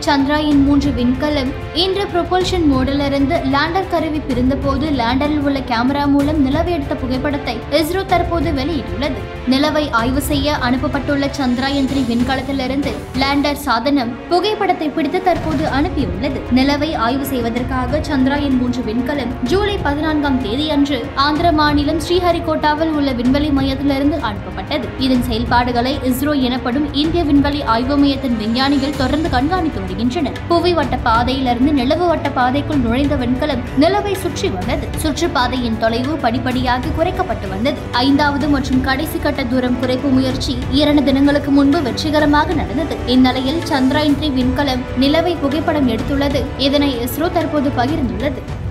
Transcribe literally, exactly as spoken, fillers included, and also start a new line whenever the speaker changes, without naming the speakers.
சந்திராயன் மூன்று விண்கலம் இன்று ப்ரொபல்ஷன் மோடிலிருந்து லேண்டர் கருவி பிரிந்தபோது லேண்டரில் உள்ள கேமரா மூலம் நிலவை எடுத்த புகைப்படத்தை இஸ்ரோ தற்போது வெளியிட்டுள்ளது. நிலவை ஆய்வு செய்ய அனுப்பப்பட்டுள்ள சந்திராயன் மூன்று விண்கலத்திலிருந்து லேண்டர் சாதனம் புகைப்படத்தை பிடித்து தற்போது அனுப்பியுள்ளது. நிலவை ஆய்வு செய்வதற்காக சந்திராயன் மூன்று விண்கலம் ஜூலை பதினான்காம் தேதி அன்று ஆந்திர மாநிலம் ஸ்ரீஹரிகோட்டாவில் உள்ள விண்வெளி மையத்திலிருந்து அனுப்பப்பட்டது. இதன் செயல்பாடுகளை இஸ்ரோ எனப்படும் இந்திய விண்வெளி ஆய்வு மையத்தின் விஞ்ஞானிகள் தொடர்ந்து கண்காணித்து வருகின்றனர். புவி வட்ட பாதையிலிருந்து நிலவு வட்ட பாதைக்குள் நுழைந்த விண்கலம் நிலவை சுற்றி வந்தது. சுற்றுப்பாதையின் தொலைவு படிப்படியாக குறைக்கப்பட்டு வந்தது. ஐந்தாவது மற்றும் கடைசி கட்ட தூரம் குறைப்பு முயற்சி இரண்டு தினங்களுக்கு முன்பு வெற்றிகரமாக நடந்தது. இந்நிலையில் சந்திராயன் மூன்று விண்கலம் நிலவை புகைப்படம் எடுத்துள்ளது. இதனை இஸ்ரோ தற்போது பகிர்ந்துள்ளது.